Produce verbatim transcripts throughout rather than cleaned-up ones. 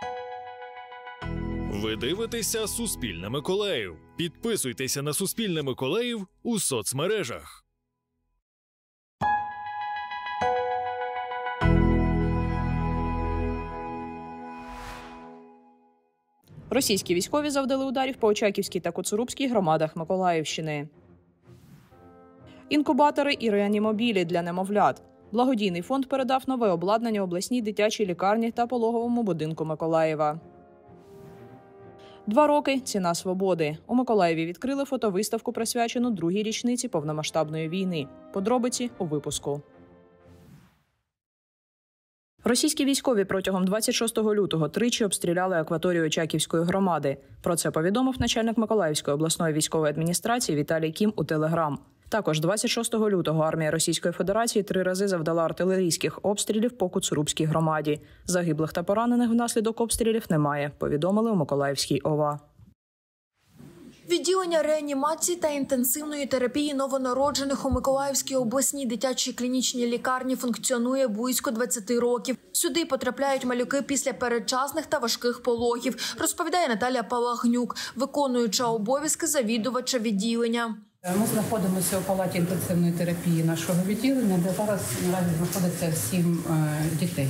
Ви дивитеся «Суспільне Миколаїв». Підписуйтеся на «Суспільне Миколаїв» у соцмережах. Російські військові завдали ударів по Очаківській та Коцурубській громадах Миколаївщини. Інкубатори і реанімобілі для немовлят. Благодійний фонд передав нове обладнання обласній дитячій лікарні та пологовому будинку Миколаєва. Два роки – ціна свободи. У Миколаєві відкрили фотовиставку, присвячену другій річниці повномасштабної війни. Подробиці у випуску. Російські військові протягом двадцять шостого лютого тричі обстріляли акваторію Очаківської громади. Про це повідомив начальник Миколаївської обласної військової адміністрації Віталій Кім у Телеграм. Також двадцять шостого лютого армія Російської Федерації три рази завдала артилерійських обстрілів по Коцурубській громаді. Загиблих та поранених внаслідок обстрілів немає, повідомили у Миколаївській ОВА. Відділення реанімації та інтенсивної терапії новонароджених у Миколаївській обласній дитячій клінічній лікарні функціонує близько двадцяти років. Сюди потрапляють малюки після передчасних та важких пологів, розповідає Наталя Палагнюк, виконуюча обов'язки завідувача відділення. Ми знаходимося у палаті інтенсивної терапії нашого відділення, де зараз наразі знаходиться сім дітей.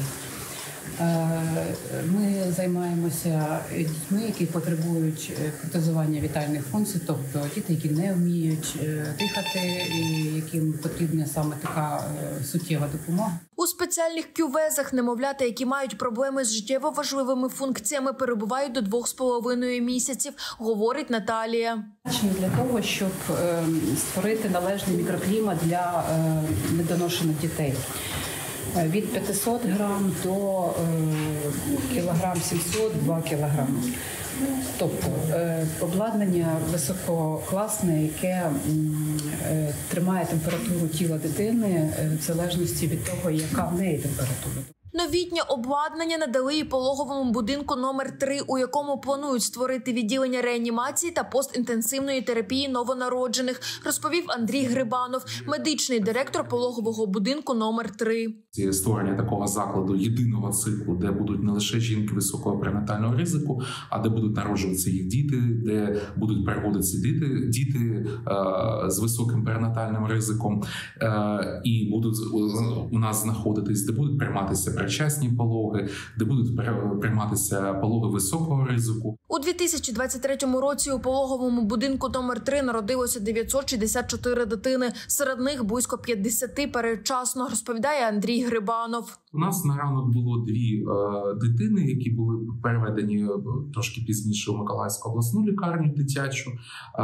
Ми займаємося дітьми, які потребують протезування вітальних функцій, тобто діти, які не вміють дихати і яким потрібна саме така суттєва допомога. У спеціальних кювезах немовлята, які мають проблеми з життєво важливими функціями, перебувають до двох з половиною місяців, говорить Наталія. Для того, щоб створити належний мікроклімат для недоношених дітей. Від п'ятисот грам до е, кілограм сімсот – два кілограми. Тобто е, обладнання висококласне, яке е, тримає температуру тіла дитини е, в залежності від того, яка в неї температура. Новітнє обладнання надали і пологовому будинку номер три, у якому планують створити відділення реанімації та постінтенсивної терапії новонароджених, розповів Андрій Грибанов, медичний директор пологового будинку номер три. Створення такого закладу єдиного циклу, де будуть не лише жінки високого перинатального ризику, а де будуть народжуватися їх діти, де будуть переводитися діти, діти е, з високим перинатальним ризиком е, і будуть у нас знаходитись, де будуть прийматися передчасні пологи, де будуть прийматися пологи високого ризику. У дві тисячі двадцять третьому році у пологовому будинку номер три народилося дев'ятсот шістдесят чотири дитини. Серед них близько п'ятдесяти передчасно, розповідає Андрій Грибанов. У нас на ранок було дві е, дитини, які були переведені трошки пізніше у Миколаївську обласну лікарню дитячу. Е,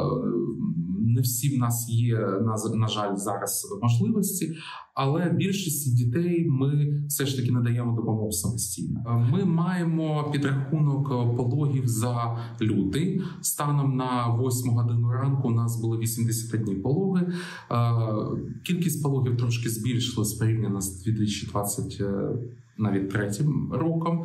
не всі в нас є, на, на жаль, зараз можливості, але більшості дітей ми все ж таки надаємо допомогу самостійно. Ми маємо підрахунок пологів за лютий. Станом на восьму годину ранку у нас було вісімдесят одні пологи. Кількість пологів трошки збільшилась порівняно з дві тисячі двадцять навіть третім роком,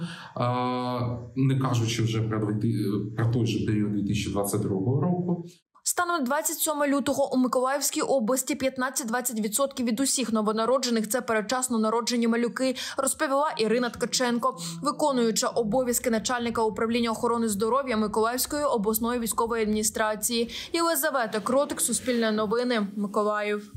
не кажучи вже про, про той же період дві тисячі двадцять другого року. Станом двадцять сьомого лютого у Миколаївській області п'ятнадцять-двадцять відсотків від усіх новонароджених – це передчасно народжені малюки, розповіла Ірина Ткаченко, виконуюча обов'язки начальника управління охорони здоров'я Миколаївської обласної військової адміністрації. Єлизавета Кротик, Суспільне новини, Миколаїв.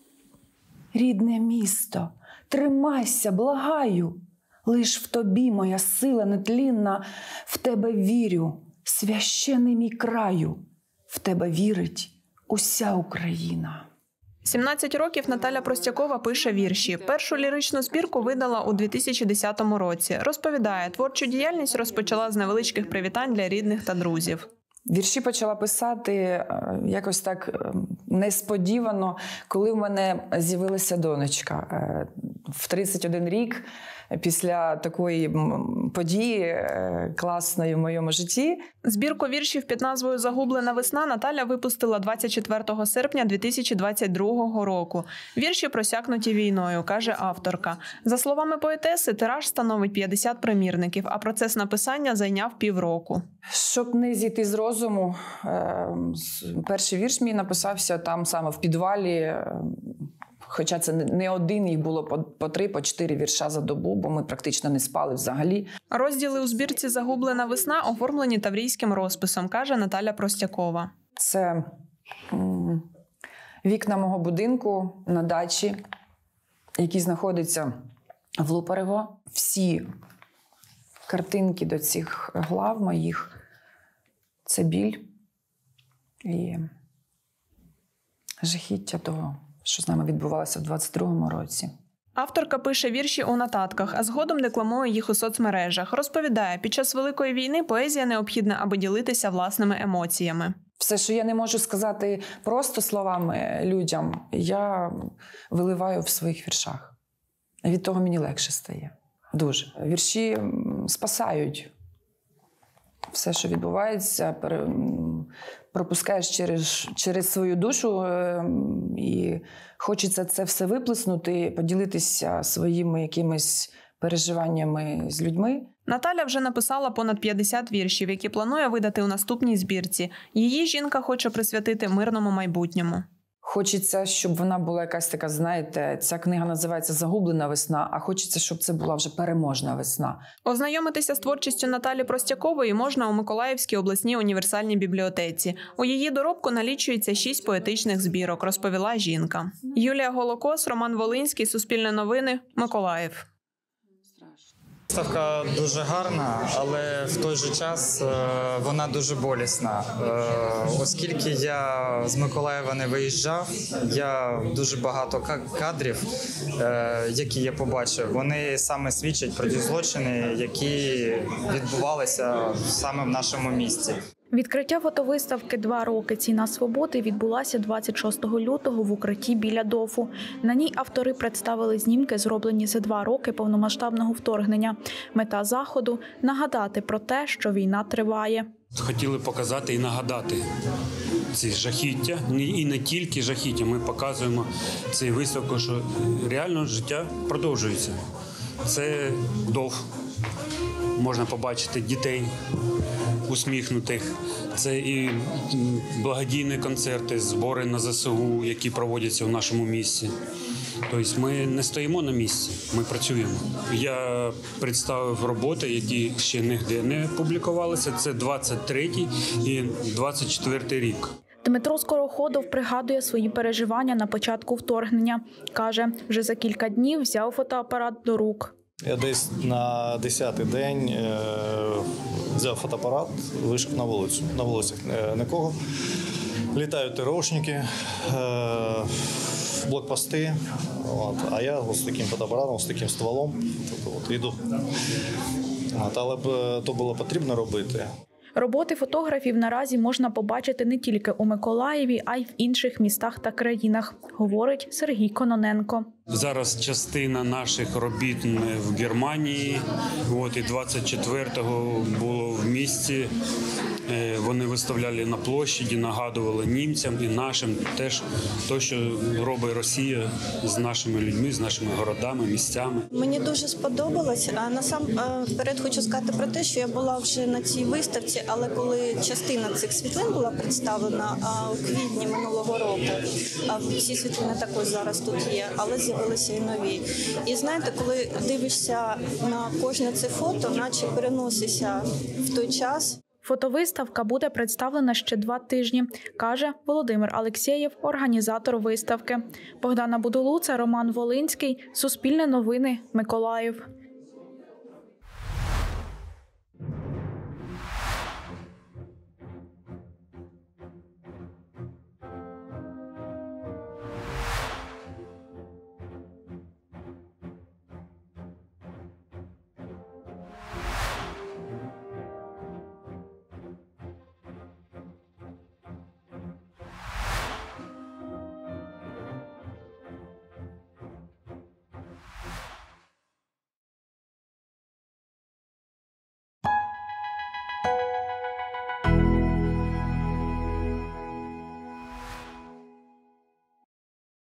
Рідне місто, тримайся, благаю. Лиш в тобі моя сила нетлінна, в тебе вірю, священий мій краю. В тебе вірить уся Україна. сімнадцять років Наталя Простякова пише вірші. Першу ліричну збірку видала у дві тисячі десятому році. Розповідає, творчу діяльність розпочала з невеличких привітань для рідних та друзів. Вірші почала писати якось так несподівано, коли в мене з'явилася донечка. В тридцять один рік після такої події класної в моєму житті. Збірку віршів під назвою «Загублена весна» Наталя випустила двадцять четвертого серпня дві тисячі двадцять другого року. Вірші просякнуті війною, каже авторка. За словами поетеси, тираж становить п'ятдесят примірників, а процес написання зайняв півроку. Щоб не зійти з розуму, перший вірш мій написався там саме в підвалі Хоча це не один, їх було по, по три, по чотири вірша за добу, бо ми практично не спали взагалі. Розділи у збірці «Загублена весна» оформлені таврійським розписом, каже Наталя Простякова. Це м- вікна мого будинку на дачі, який знаходиться в Лупарево. Всі картинки до цих глав моїх – це біль і жахіття того, що з нами відбувалося в двадцять другому році. Авторка пише вірші у нотатках, а згодом декламує їх у соцмережах. Розповідає, під час Великої війни поезія необхідна, аби ділитися власними емоціями. Все, що я не можу сказати просто словами людям, я виливаю в своїх віршах. Від того мені легше стає. Дуже. Вірші спасають. Все, що відбувається, пропускаєш через, через свою душу, і хочеться це все виплеснути, поділитися своїми якимись переживаннями з людьми. Наталя вже написала понад п'ятдесят віршів, які планує видати у наступній збірці. Її жінка хоче присвятити мирному майбутньому. Хочеться, щоб вона була якась така, знаєте, ця книга називається «Загублена весна», а хочеться, щоб це була вже переможна весна. Ознайомитися з творчістю Наталі Простякової можна у Миколаївській обласній універсальній бібліотеці. У її доробку налічується шість поетичних збірок, розповіла жінка. Юлія Голокос, Роман Волинський, Суспільне новини, Миколаїв. Виставка дуже гарна, але в той же час вона дуже болісна. Оскільки я з Миколаєва не виїжджав, я дуже багато кадрів, які я побачив, вони саме свідчать про ті злочини, які відбувалися саме в нашому місті. Відкриття фотовиставки «Два роки. Ціна свободи» відбулася двадцять шостого лютого в укритті біля ДОФу. На ній автори представили знімки, зроблені за два роки повномасштабного вторгнення. Мета заходу – нагадати про те, що війна триває. Хотіли показати і нагадати ці жахіття, і не тільки жахіття. Ми показуємо цей виставку, що реально життя продовжується. Це ДОФ. Можна побачити дітей усміхнутих. Це і благодійні концерти, збори на зе се у, які проводяться в нашому місті. Тобто ми не стоїмо на місці, ми працюємо. Я представив роботи, які ще ніде не публікувалися. Це двадцять третій і двадцять четвертий рік. Дмитро Скороходов пригадує свої переживання на початку вторгнення. Каже, вже за кілька днів взяв фотоапарат до рук. Я десь на десятий день е, взяв фотоапарат, вийшов на вулицю. На вулицях нікого. Літають ТРОшники, е, блокпости. От, а я з таким фотоапаратом, з таким стволом тобто, от, йду. От, але б то було потрібно робити. Роботи фотографів наразі можна побачити не тільки у Миколаєві, а й в інших містах та країнах, говорить Сергій Кононенко. Зараз частина наших робіт в Германії, от, і двадцять четвертого було в місті. Вони виставляли на площаді, нагадували німцям і нашим теж те, що робить Росія з нашими людьми, з нашими городами, місцями. Мені дуже сподобалось. А насамперед хочу сказати про те, що я була вже на цій виставці, але коли частина цих світлин була представлена у квітні минулого року, всі світлини також зараз тут є, але з'явилися і нові. І знаєте, коли дивишся на кожне це фото, наче переносишся в той час. Фотовиставка буде представлена ще два тижні, каже Володимир Алексєєв, організатор виставки. Богдана Будулуца, Роман Волинський, Суспільне новини, Миколаїв.